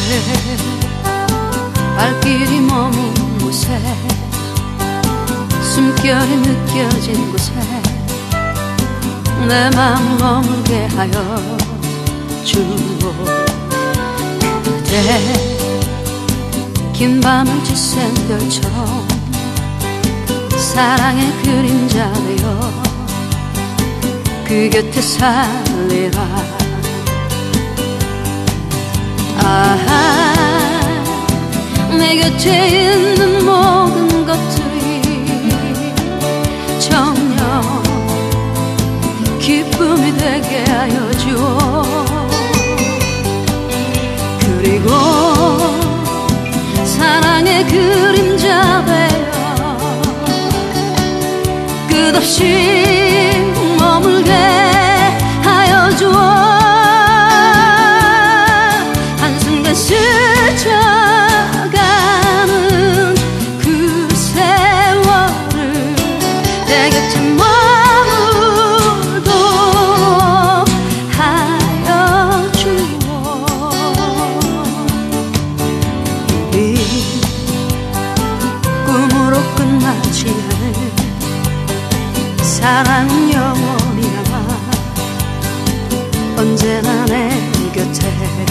발길이 머문 곳에 숨결이 느껴진 곳에 내 맘 머물게 하여 주오. 그대 긴 밤을 지샌 별처럼 사랑의 그림자 되어 그 곁에 살리라. 아하, 내 곁에 있는 모든 것들이 정녕 기쁨이 되게 하여 주오. 그리고 사랑의 그림자 되어 끝없이 머물게 하여 주오. 한순간 스쳐가는 그 세월을 내 곁에 머물고 하여 주오. 우리 꿈으로 끝나지 않을 사랑은 영원히 남아 언제나 내 곁에.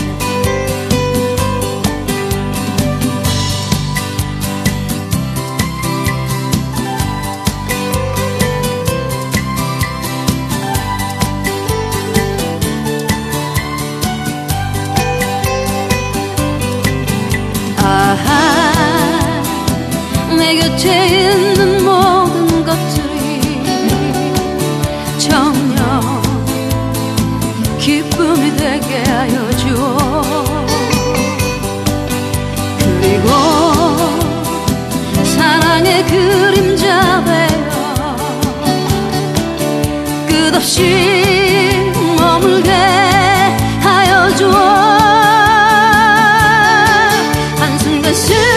아하, 내 곁에 있는 모든 것들이 정녕 기쁨이 되게 하여 주오. 그리고 사랑의 그림자 되어 끝없이 머물게 하여 주오. 한순간